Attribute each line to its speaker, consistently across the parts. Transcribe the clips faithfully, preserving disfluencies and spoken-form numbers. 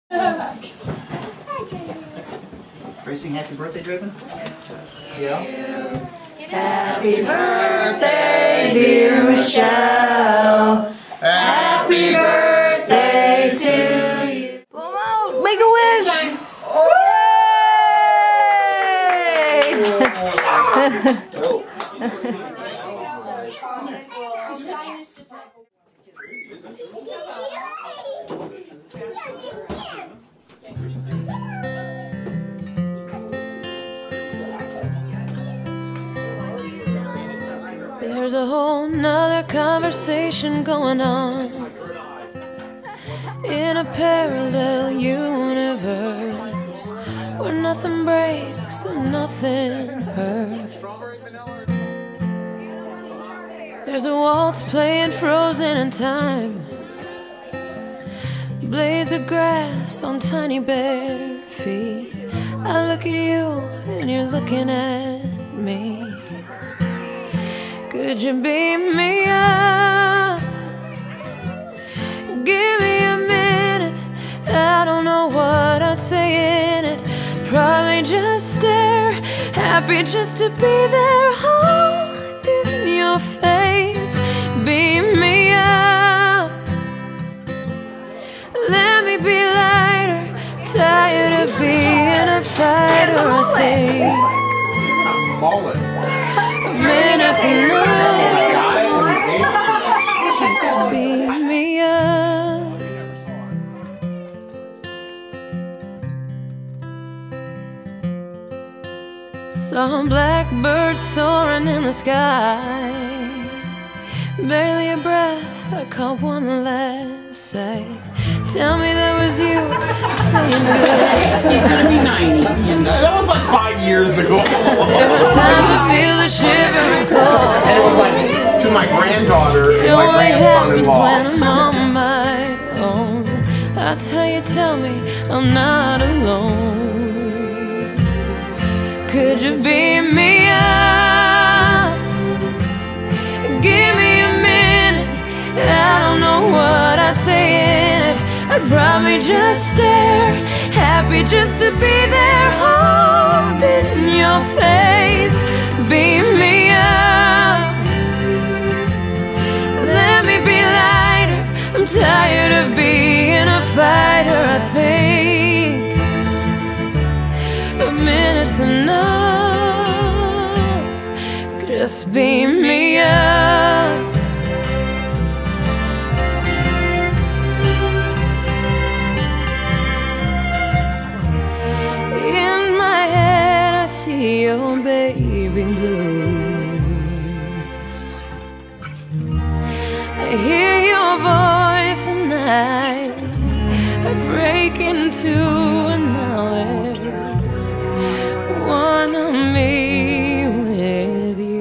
Speaker 1: Are you singing happy birthday, Draven? Yeah.
Speaker 2: Happy birthday, dear Michelle. Happy birthday to you. Blow out, make a wish.
Speaker 3: There's a whole nother conversation going on in a parallel universe where nothing breaks and nothing hurts. There's a waltz playing frozen in time, blades of grass on tiny bare feet. I look at you and you're looking at me. Could you beam me up? Give me a minute. I don't know what I'd say in it. Probably just stare, happy just to be there, holding your face. Beam me up. Let me be lighter. Tired of being a fighter, I think. Minutes enough just to beat me up. Saw blackbirds soaring in the sky, barely a breath, I caught one last sight. Tell me that was you saying good.
Speaker 1: He's gonna be ninety. That was like five years ago.
Speaker 3: There were times I feel the shivering cold.
Speaker 1: And it was like to my granddaughter and my grandson-in-law.
Speaker 3: When I'm on my own, that's how you tell me I'm not alone. Could you beam me up? Give me a minute. I don't know what I'd say in it. I'd probably just stare, happy just to be there, holding your face. Beam me up. Let me be lighter. I'm tired of being a fighter, I think. A minute's enough. Just beam me up. Your baby blues. I hear your voice and I, I break into and now there's one of me with you.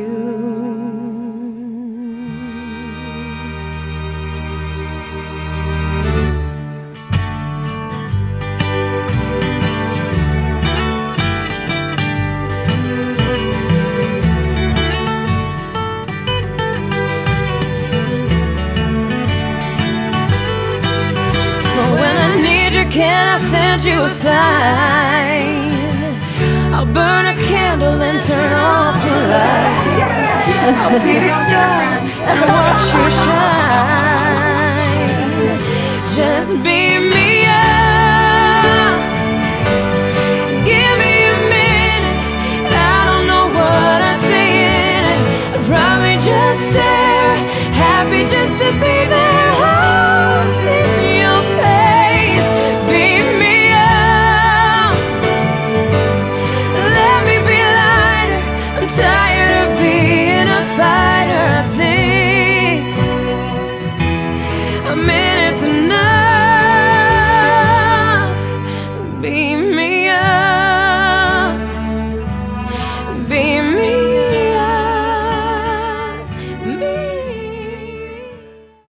Speaker 3: Can I send you a sign? I'll burn a candle and turn off the lights. I'll pick a star and watch you shine. Just be me.